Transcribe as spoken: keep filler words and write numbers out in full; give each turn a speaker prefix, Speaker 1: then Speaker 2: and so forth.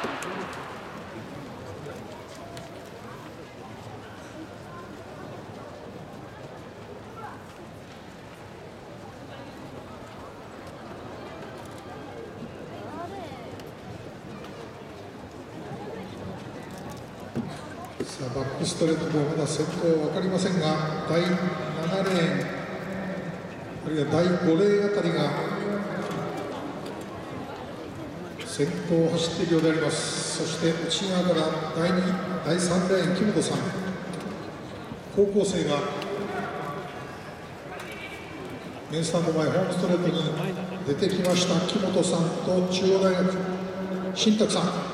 Speaker 1: さあバックストレートではまだ先頭は分かりませんが、だいななレーンあるいはだいごレーンあたりが先頭を走っているようであります。そして内側からだいに、だいさんレーン木本さん、高校生がメインスタンド前ホームストレートに出てきました。木本さんと中央大学新宅さん。